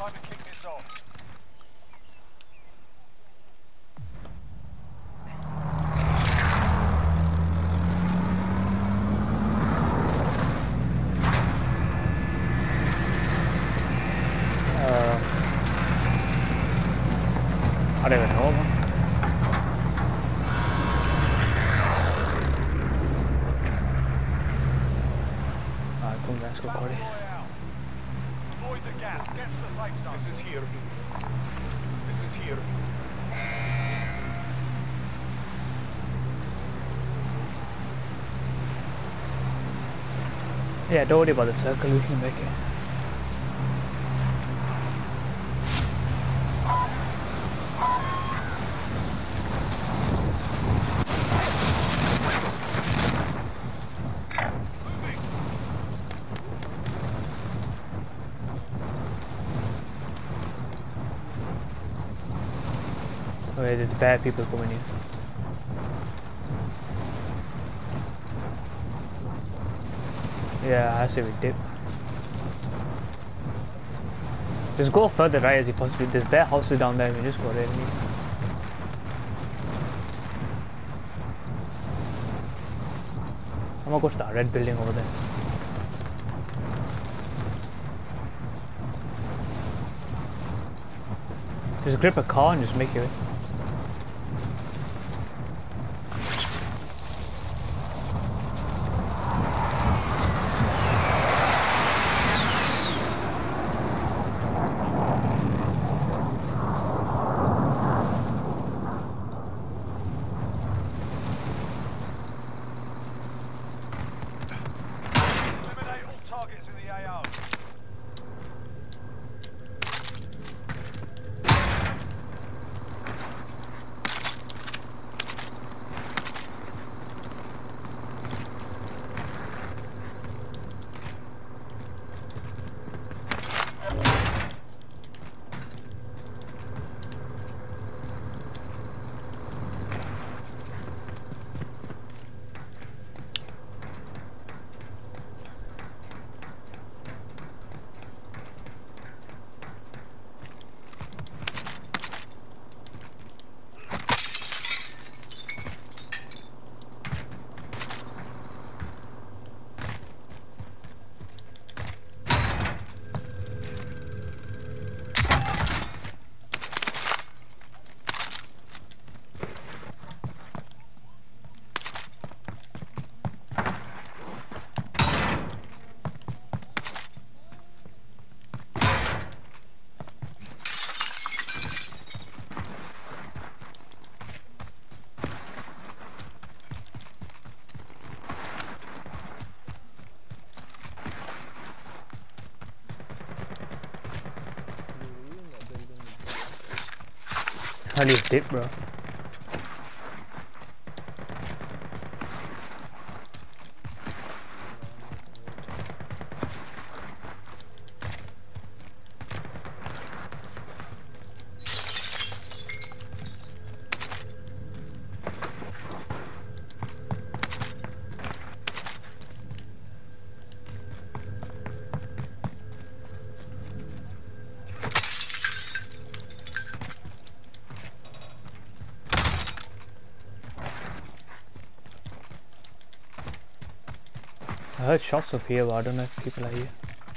time to kick this off. I don't even know, man. Alright, come on, let's go, Cody. Avoid the gas. Get to the safe zone. This is here. This is here. Yeah, don't worry about the circle, we can make it. Okay, there's bad people coming in. Yeah, I say we dip. Just go further right as you possibly. There's bare houses down there. We just go there. I'm gonna go to that red building over there. Just grip a car and just make it. Eliminate all targets in the AO. How do you dip, bro? I heard shots up here, but I don't know if people are here.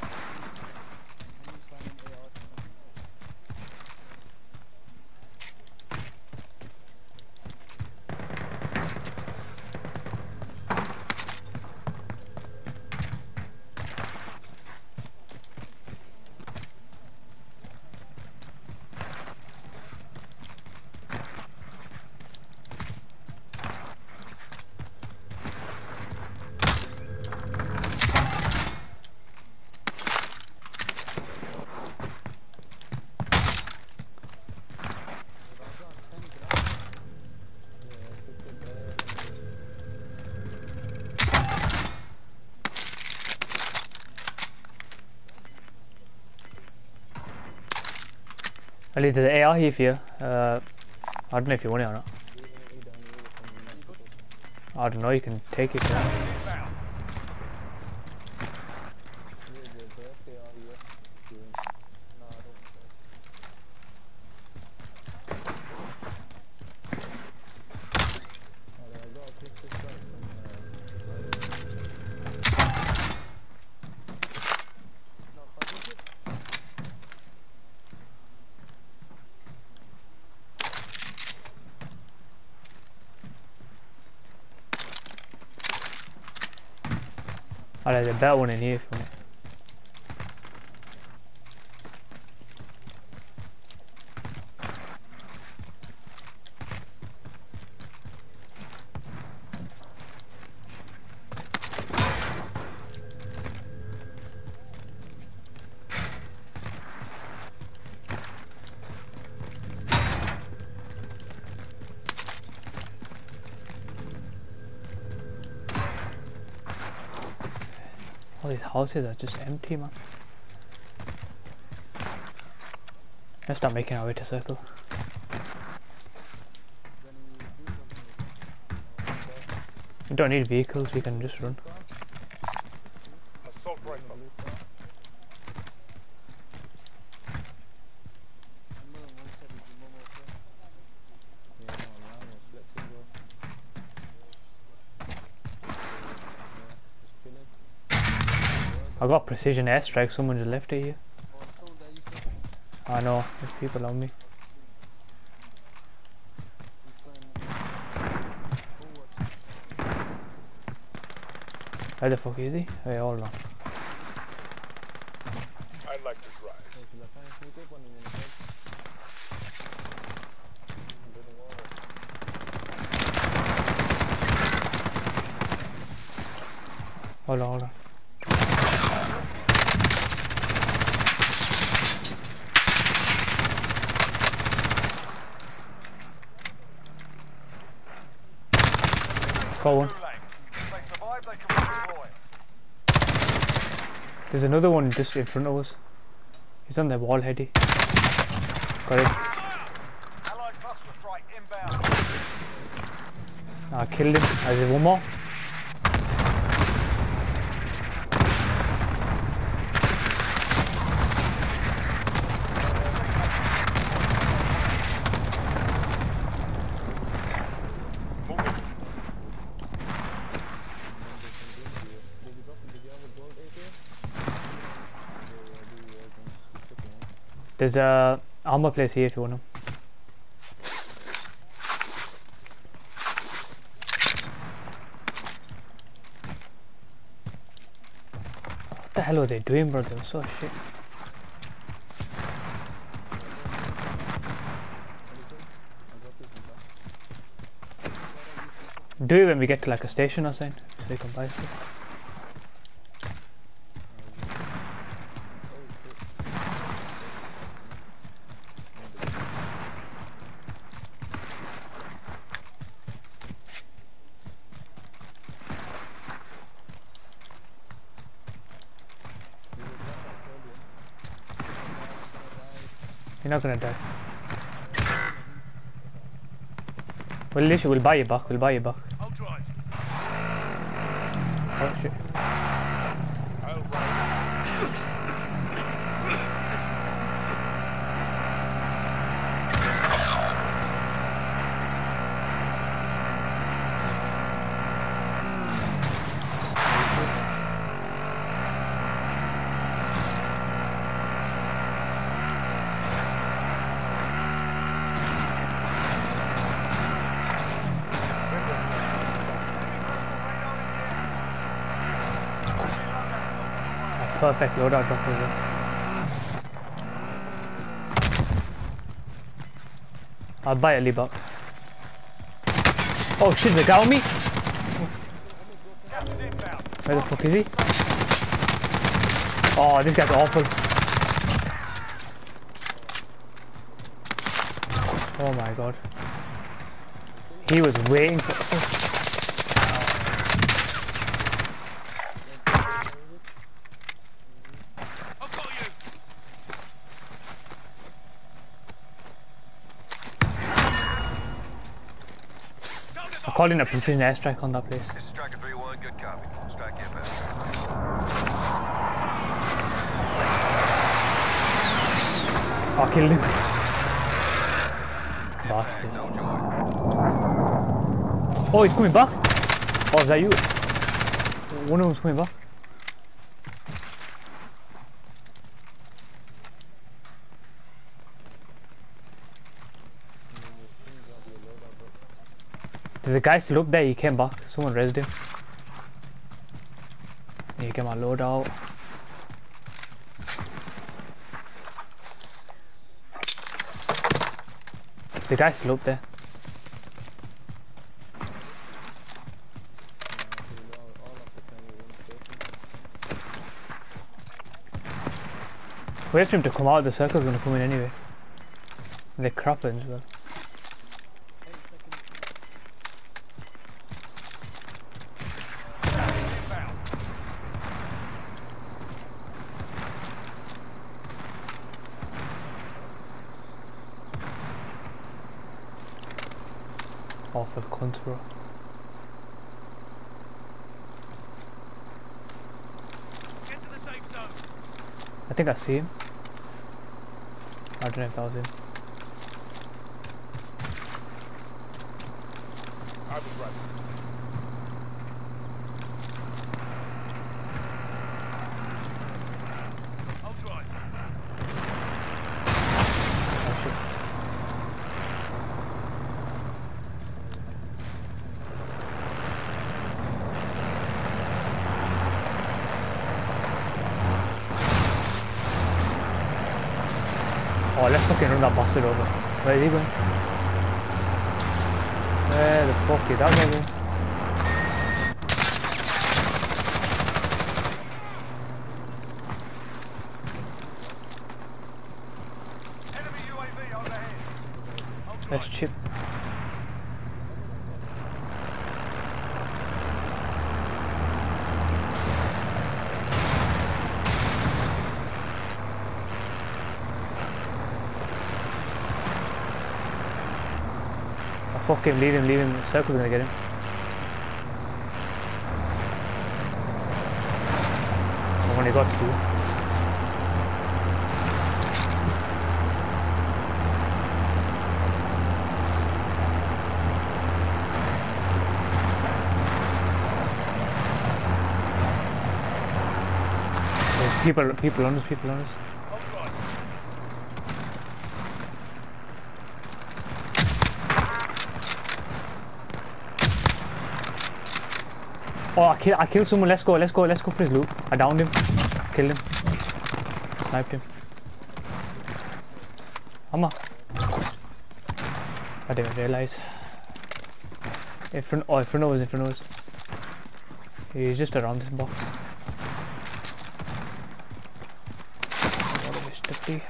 At least there's an AR here for you. I don't know if you want it or not. I don't know, you can take it. Oh, there's a better one in here for me. All these houses are just empty, man. Let's start making our way to circle. We don't need vehicles, we can just run. Assault rifle. I got precision airstrike, someone just left it here. I know, there's people on me. Where the fuck is he? Wait, hold on. I like to drive. Hold on, hold on. Got one. If they survive, they can redeploy. There's another one just in front of us. He's on the wall, heady. Got him. Allied cluster strike inbound. I killed him. There's one more. There's a armor place here if you want them. What the hell are they doing, bro? They were so shit. Do it when we get to like a station or something, so we can buy stuff. You're not gonna die. Well, literally, we'll buy you back. We'll buy you back. I'll drive. Oh shit. I'll ride. Perfect loadout drop over. I'll buy a Libok. Oh shit, they got me! Gas is inbound. Where the fuck is he? Oh, this guy's awful. Oh my god. He was waiting for... Oh. I'm calling a precision airstrike on that place. This is Striker 3-1, good copy. Strike inbound. I killed him. Bastard. Oh, he's coming back. Oh, is that you? One of them's coming back. There's a guy still up there, he came back. Someone rezzed him. Yeah, get my load out. There's a guy still up there. Wait for him to come out, the circle's gonna come in anyway. They're crapping as well. Awful cunt, bro. Get to the safe zone. I think I see him. I don't know if that was him. I was right. I'll drive. Oh shit. Oh, let's fucking run that bastard over. Where is he going? Where the fuck is that guy going? Enemy UAV overhead. I'll Let's drive. chip. Fuck him, leave him, the circle's gonna get him. I've only got 2. There's people on us, people on us. I'll drive. Oh, I killed someone. Let's go for his loot. I downed him. Killed him. Sniped him. Amma. I didn't realize. In front of us. He's just around this box. What a waste.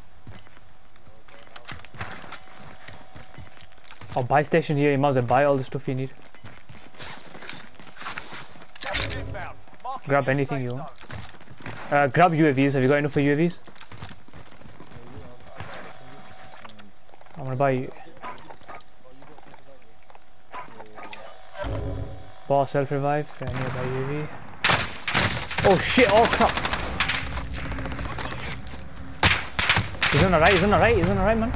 Oh, buy station here. You might as well buy all the stuff you need. Inbound. Marking Grab new anything safe you want. zone. Grab UAVs. Have you got enough for UAVs? I'm gonna buy you. Boss self revive. I need to buy UAV. Oh shit! Oh crap! He's on the right, man.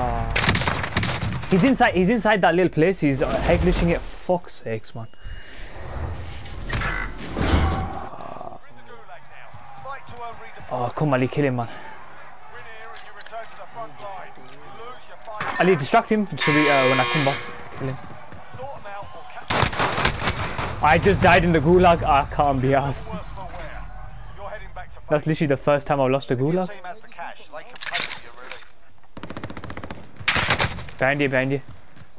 He's inside that little place. He's head glitching it. Fuck's sakes, man. We're in the gulag now. Fight to earn redeployment. Oh, come Ali, kill him, man. Win here and you return to the front line. You lose, you fight. Ali, distract him so we, when I come back. Kill him. Sort them out or catch them. I just died in the gulag. I can't be asked. Worse for wear. You're heading back to That's literally the first time I've lost a Your gulag. team has the cash. They can pay for your release. Behind you.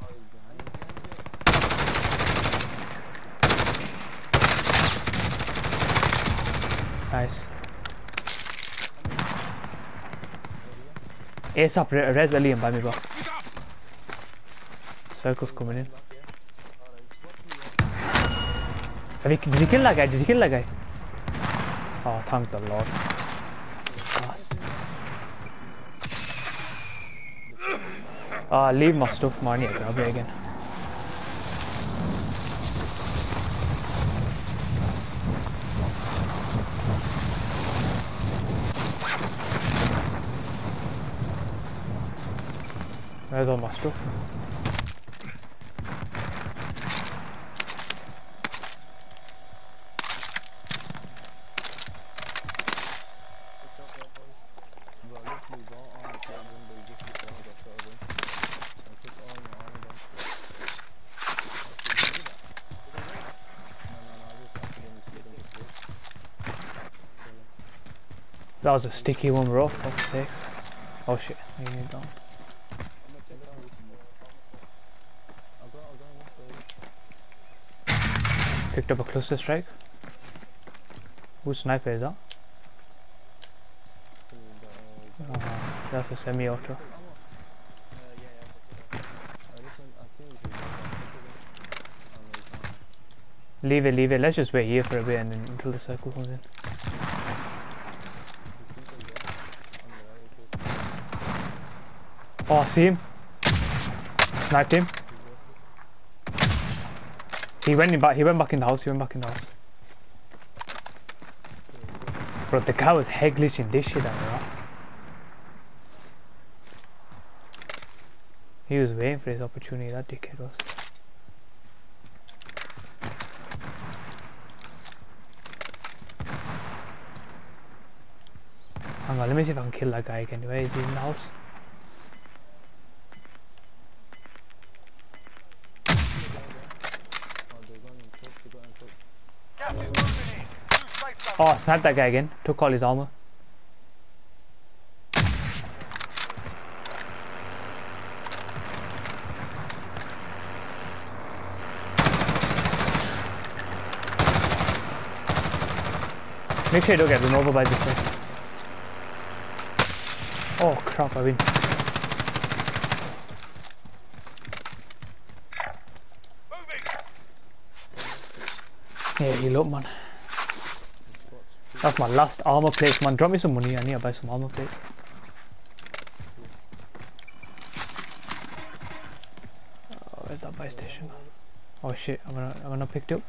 Nice. ASAP, res Ali and buy me back. Circle's coming in. Did he kill that guy? Oh, thank the Lord. Leave my stuff, man. Yeah, grab it again. Where's all my stuff? That was a sticky one, bro. Fuck's sakes. Oh shit, you need down. Picked up a cluster strike. Whose sniper is that? That's a semi-auto. Leave it. Let's just wait here for a bit and then until the circle comes in. Oh, I see him. Sniped him. He went back in the house. Bro, the guy was head glitching this shit out, bro. He was waiting for his opportunity, that dickhead was. Hang on, let me see if I can kill that guy again. Where is he in the house? Gas is moving in. New safe zone. Oh, I sniped that guy again. Took all his armor. Make sure you don't get run over by this thing. Oh crap, I win. Yeah, heal up, man. That's my last armor plates, man. Drop me some money, I need to buy some armor plates. Oh, where's that buy station? Oh shit, I'm gonna pick it up.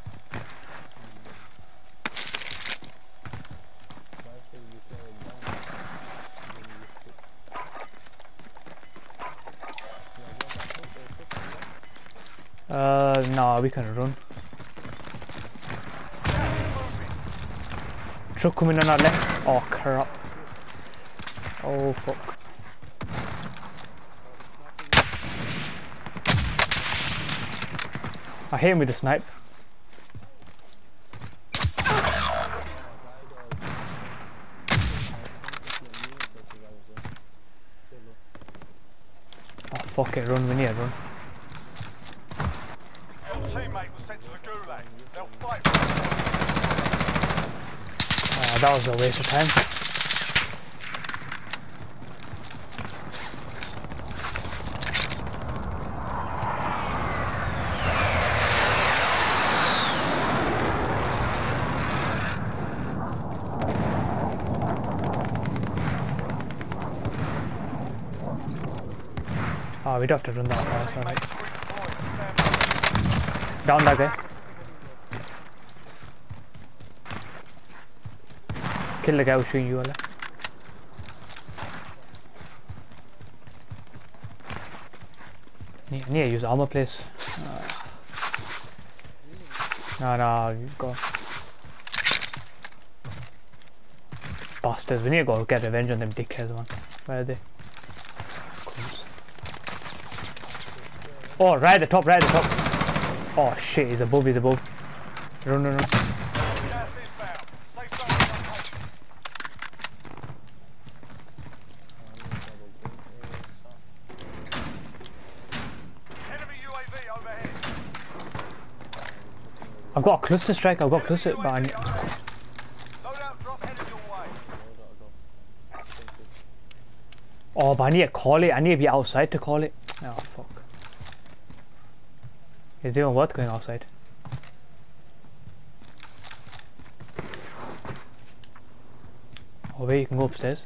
No, we can run. Truck coming on our left. Oh crap. Oh fuck. I hit him with the snipe. Oh fuck it, run, we need to run. Your teammate was sent to the gulag. They'll fight. That was a waste of time. Oh, we'd have to run that far, sorry. Down that guy. Kill the guy who's shooting you, Allah. I need to use armor plates. No, you go. Bastards, we need to go get revenge on them dickheads, man. Where are they? Oh, right at the top. Oh shit, he's above. Run. Gas inbound. Safe zone located. Enemy UAV overhead. I've got a cluster strike, but I need... Loadout drop headed your way. Oh, but I need to call it. I need to be outside to call it. Oh, fuck. Is it even worth going outside? Oh wait, you can go upstairs.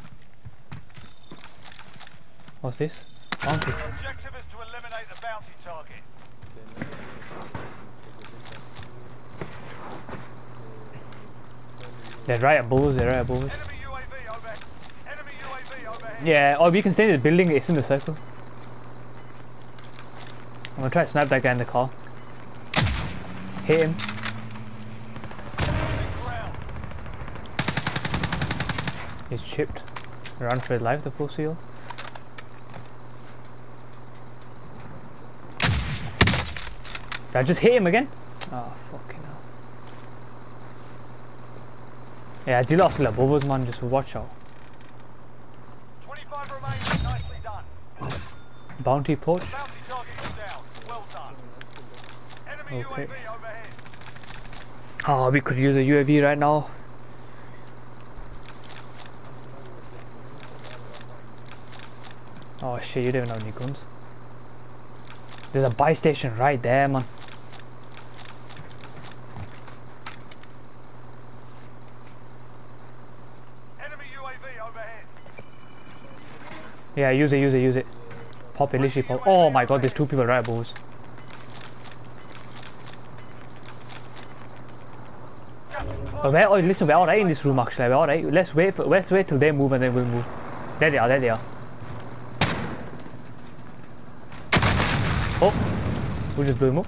What's this? Bounty. The objective is to eliminate the bounty target. They're right above us, Enemy UAV overhead. Enemy UAV overhead. Yeah, or we can stay in the building, it's in the circle. I'm gonna try to snipe that guy in the car. Hit him. Ground. He's chipped. Run for his life, the full seal. Did I just hit him again? Oh, fucking hell. Yeah, Dilos still above us, man, just watch out. 5 remaining. Nicely done. Bounty poach. Bounty target is down. Well done. Enemy Okay. UAV overhead. Oh, we could use a UAV right now. Oh shit, you don't have any guns. There's a buy station right there, man. Enemy UAV overhead. Yeah, use it. Pop it, literally pop. Oh my god, there's 2 people right above us. Gas is But close. oh, listen, we're alright in this room actually. We're alright. Let's wait till they move and then we'll move. There they are. Oh, we just blew him up.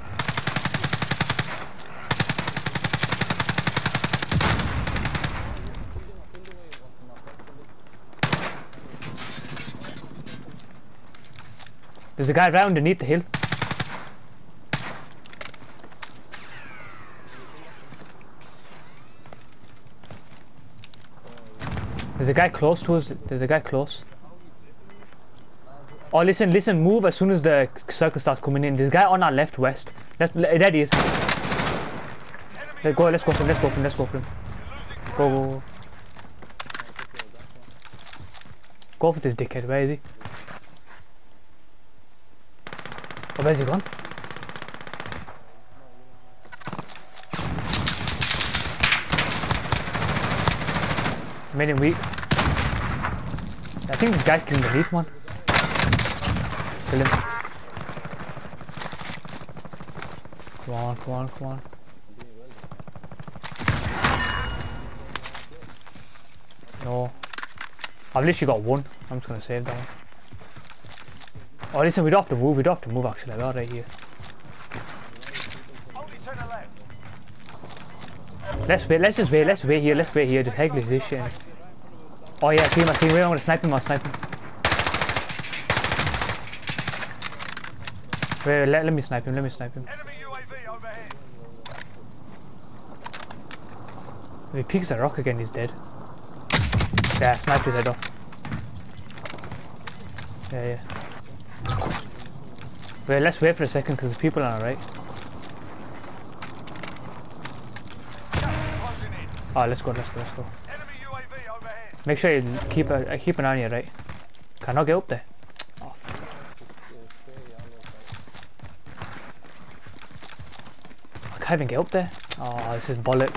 There's a guy right underneath the hill. There's a guy close to us. There's a guy close. Oh, listen, move as soon as the circle starts coming in. There's a guy on our left west. There he is. Let's go for him. Go. Go for this dickhead. Where is he? Oh, where's he gone? Made him weak. I think this guy's killing the leaf, man. Kill him. Come on. No. I've literally got one. I'm just gonna save that one. Oh, listen, we don't have to move actually. We're right here. Only 10 are left. Let's just wait here. Just heckle this shit. Oh yeah, I see him. Wait, I'm gonna snipe him. Wait, let me snipe him. Enemy UAV overhead. If he peeks a rock again, he's dead. Yeah, snipe his head off. Yeah. Wait, let's wait for a second because the people are right. Closing in. Oh, let's go. Enemy UAV overhead. Make sure you keep an eye on you, right? Can I get up there? Oh, I can't even get up there. Oh, this is bollocks.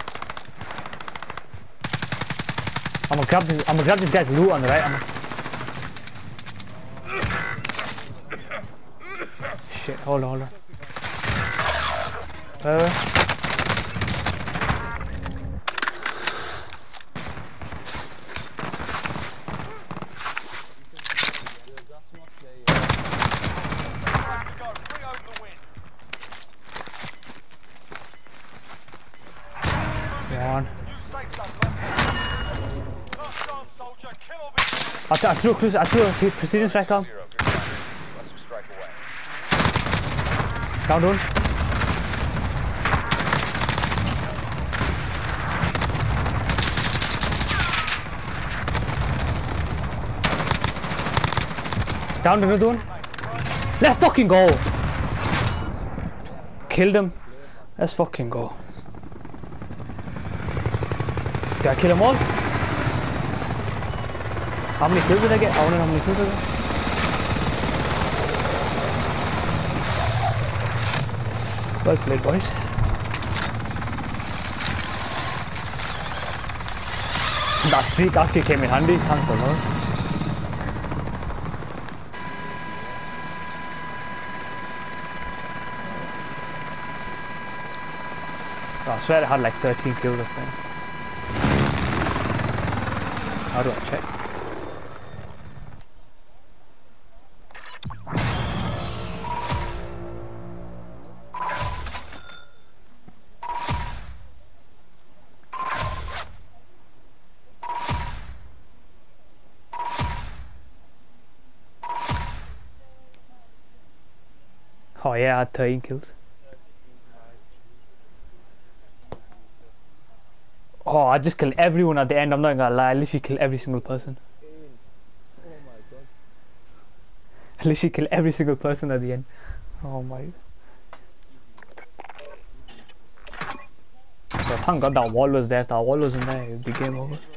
I'm gonna grab this guy's loot on the right. Shit, hold on. One. I threw a precision strike on. Down one. Down another one. Let's fucking go. Killed him. Let's fucking go. Did I kill them all? How many kills did I get? I wonder how many kills I got. Well played, boys. That streak actually came in handy, thanks for Lord. I swear I had like 13 kills or something. How do I check? Oh yeah, I had 13 kills. Oh, I just killed everyone at the end, I'm not gonna lie, I literally killed every single person. literally kill every single person at the end. Oh my. So thank God that wall was there. If that wall wasn't there, it would be game over.